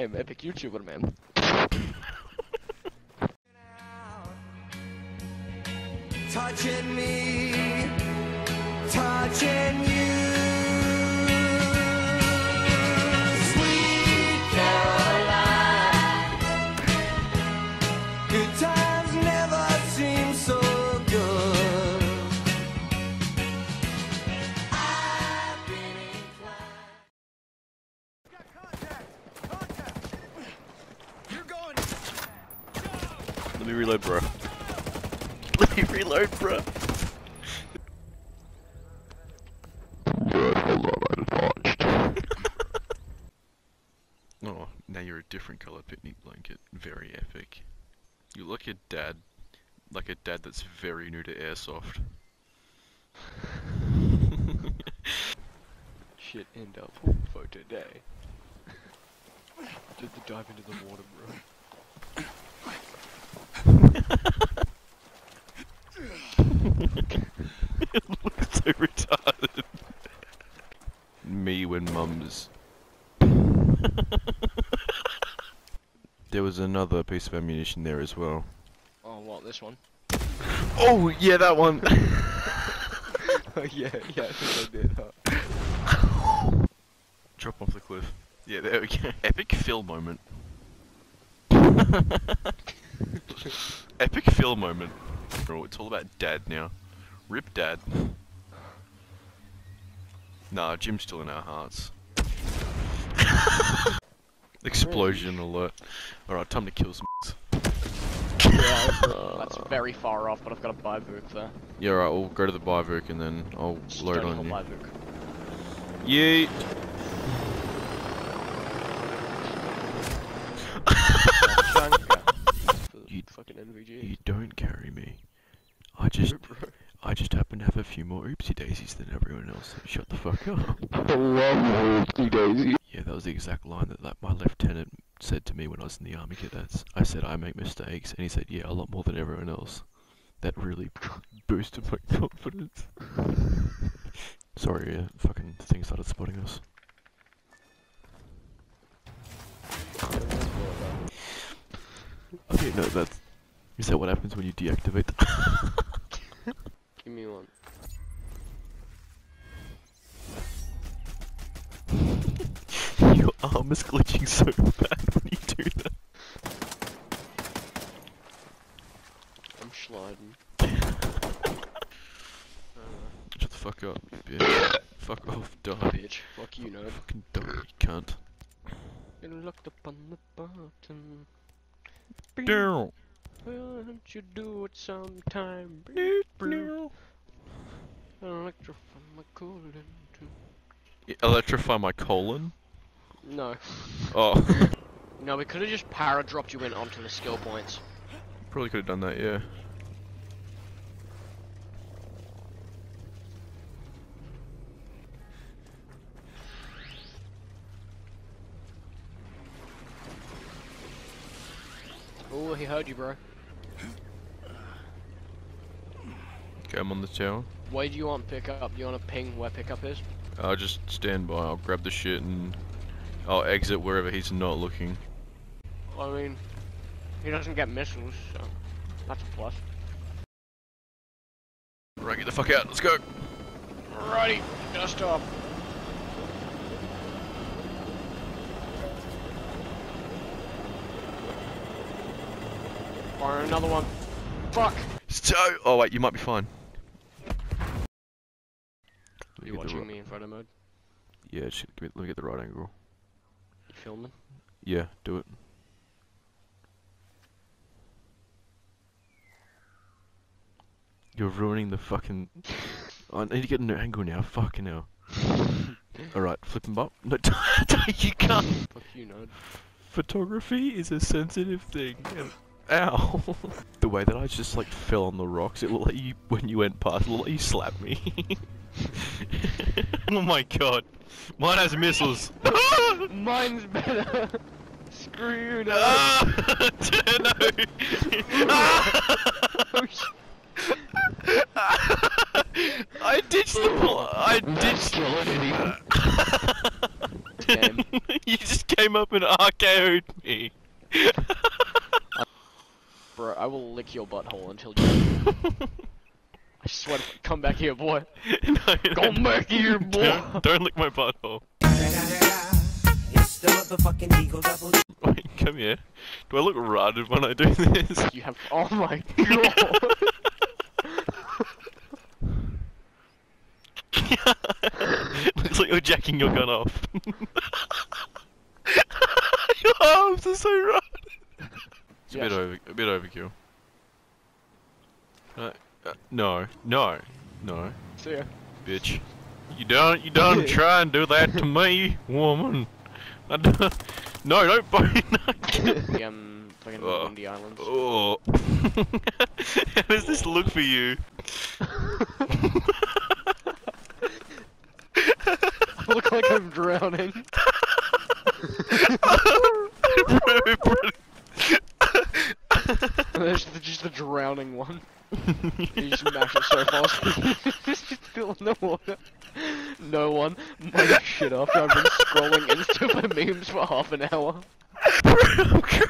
am epic YouTuber, man. Touching me, touching you, sweet Caroline. Good times never seem so good. I've been inclined. Contact! You're going. Let me reload, bro. Let me reload, bro. Oh, now you're a different color picnic blanket. Very epic. You look at dad, like a dad that's very new to airsoft. Shit end up for today. Did the dive into the water, bro. It looks so retarded. Me when mums. There was another piece of ammunition there as well. Oh, what, this one? Oh, yeah, that one! Oh, yeah, I think I did, huh? Drop off the cliff. Yeah, there we go. Epic fill moment. Epic fill moment. Oh, it's all about dad now. Rip dad. Nah, Jim's still in our hearts. Explosion alert. Alright, time to kill some Yeah, that's very far off, but I've got a bivouac there. Yeah, alright, we'll go to the bivouac and then I'll load on you. Bivouac. Yeet! You fucking NVG. You don't carry me. I just happen to have a few more oopsie daisies than everyone else. Shut the fuck up. I love more oopsie daisies. Yeah, that was the exact line that my lieutenant said to me when I was in the army cadets. I said I make mistakes, and he said, yeah, a lot more than everyone else. That really boosted my confidence. Sorry, fucking thing started spotting us. I didn't know that. Is that what happens when you deactivate the Give me one. Your arm is glitching so bad when you do that. I'm sliding. Shut the fuck up, bitch. Fuck off, die. Bitch, fuck you, nerd. Fucking die, you cunt. You looked up on the button. Down. Why don't you do it sometime? Electrify my colon. Electrify my colon? No. Oh. No, we could have just para-dropped you in onto the skill points. Probably could have done that, yeah. Oh, he heard you, bro. Okay, I'm on the tower. Why do you want pickup? Do you want to ping where pickup is? I'll just stand by, I'll grab the shit and I'll exit wherever he's not looking. I mean, he doesn't get missiles, so that's a plus. Right, get the fuck out, let's go! Alrighty, gotta stop. Fire another one. Fuck! So, oh wait, you might be fine. You watching me in photo mode? Yeah, just let me get the right angle. You filming? Yeah, do it. You're ruining the fucking... I need to get an angle now, fucking hell. Alright, flip him up. No, you can't! Fuck you, nerd. Photography is a sensitive thing. Ow! The way that I just like fell on the rocks, it will let you, when you went past, it will let you slap me. Oh my god. Mine has missiles. Mine's better. Screw you, nerd. No! Oh, shit. I ditched the I ditched Damn. You just came up and even RKO'd me. Bro, I will lick your butthole until you. I swear to come back here, boy. No, Come back here, boy. Don't lick my butthole. It's the motherfucking Eagle Double. Wait, come here. Do I look retarded when I do this? You have. Oh my god. Looks like you're jacking your gun off. Your arms are so right. It's Yes. a bit overkill. No, See ya. bitch. You don't try and do that to me, woman. I don't, no, don't fucking. Fucking Oh. Windy Islands. Oh. How does this look for you? I look like I'm drowning. There's just the drowning one. You just mash it so fast. Just still in the water. No one. My shit off. I've been scrolling Insta for memes for half an hour.